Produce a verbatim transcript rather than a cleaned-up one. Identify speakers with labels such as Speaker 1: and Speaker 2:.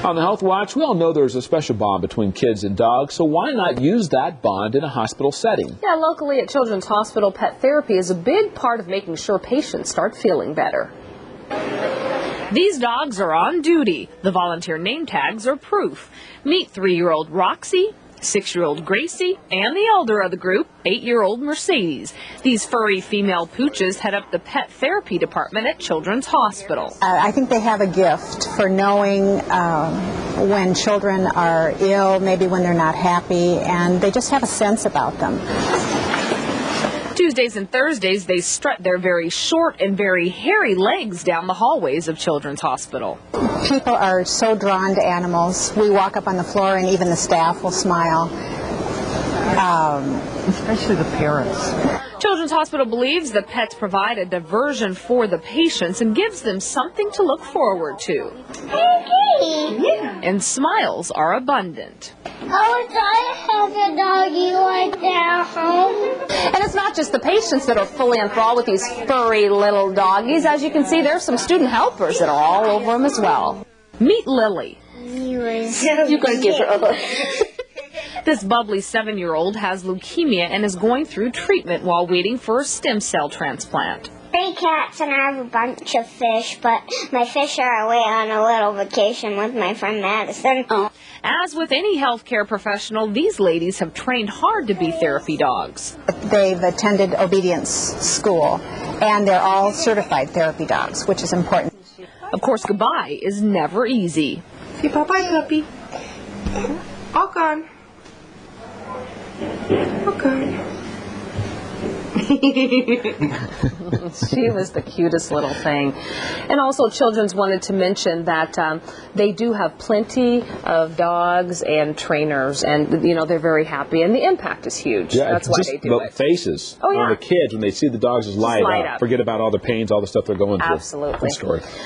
Speaker 1: On the Health Watch, we all know there's a special bond between kids and dogs, so why not use that bond in a hospital setting?
Speaker 2: Yeah, locally at Children's Hospital, pet therapy is a big part of making sure patients start feeling better.
Speaker 3: These dogs are on duty. The volunteer name tags are proof. Meet three-year-old Roxy, six-year-old Gracie, and the elder of the group, eight-year-old Mercedes. These furry female pooches head up the pet therapy department at Children's Hospital.
Speaker 4: Uh, I think they have a gift for knowing um, when children are ill, maybe when they're not happy, and they just have a sense about them.
Speaker 3: Tuesdays and Thursdays, they strut their very short and very hairy legs down the hallways of Children's Hospital.
Speaker 4: People are so drawn to animals. We walk up on the floor and even the staff will smile. Um,
Speaker 5: Especially the parents.
Speaker 3: Children's Hospital believes the pets provide a diversion for the patients and gives them something to look forward to.
Speaker 6: Yeah.
Speaker 3: And smiles are abundant.
Speaker 6: I would like to have a doggy like that at home.
Speaker 2: And it's not just the patients that are fully enthralled with these furry little doggies. As you can see, there's some student helpers that are all over them as well.
Speaker 3: Meet Lily.
Speaker 6: He was so
Speaker 2: You can give her a look.
Speaker 3: This bubbly seven-year-old has leukemia and is going through treatment while waiting for a stem cell transplant.
Speaker 6: Three cats and I have a bunch of fish, but my fish are away on a little vacation with my friend Madison. Oh.
Speaker 3: As with any healthcare professional, these ladies have trained hard to be therapy dogs.
Speaker 4: They've attended obedience school, and they're all certified therapy dogs, which is important.
Speaker 3: Of course, goodbye is never easy.
Speaker 5: Say bye-bye, puppy. All gone. All gone.
Speaker 2: She was the cutest little thing. And also, Children's wanted to mention that um, they do have plenty of dogs and trainers, and you know they're very happy, and the impact is huge.
Speaker 1: Yeah,
Speaker 2: that's why
Speaker 1: just
Speaker 2: they do
Speaker 1: the
Speaker 2: it.
Speaker 1: faces
Speaker 2: Oh, yeah.
Speaker 1: on the kids when they see the dogs just light,
Speaker 2: light
Speaker 1: up.
Speaker 2: up.
Speaker 1: Forget about all the pains, all the stuff they're going through.
Speaker 2: Absolutely.
Speaker 1: Good story.